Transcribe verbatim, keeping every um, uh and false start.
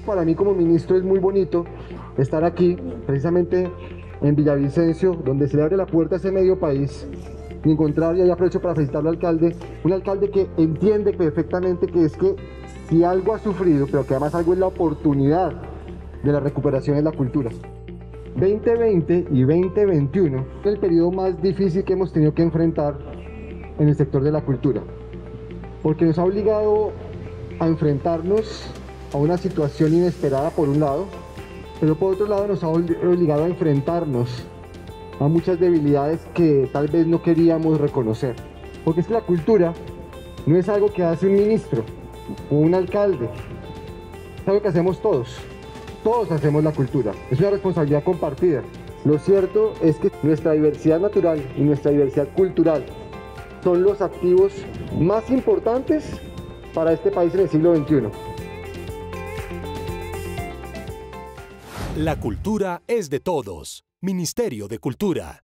para mí como ministro es muy bonito estar aquí, precisamente en Villavicencio, donde se le abre la puerta a ese medio país, y encontrar, y ahí aprovecho para felicitar al alcalde, un alcalde que entiende perfectamente que es que si algo ha sufrido, pero que además algo es la oportunidad de la recuperación es la cultura. veinte veinte y veinte veintiuno es el periodo más difícil que hemos tenido que enfrentar en el sector de la cultura, porque nos ha obligado a enfrentarnos a una situación inesperada por un lado, pero por otro lado nos ha obligado a enfrentarnos a muchas debilidades que tal vez no queríamos reconocer. Porque es que la cultura no es algo que hace un ministro o un alcalde, es algo que hacemos todos. Todos hacemos la cultura, es una responsabilidad compartida. Lo cierto es que nuestra diversidad natural y nuestra diversidad cultural son los activos más importantes para este país en el siglo veintiuno. La cultura es de todos. Ministerio de Cultura.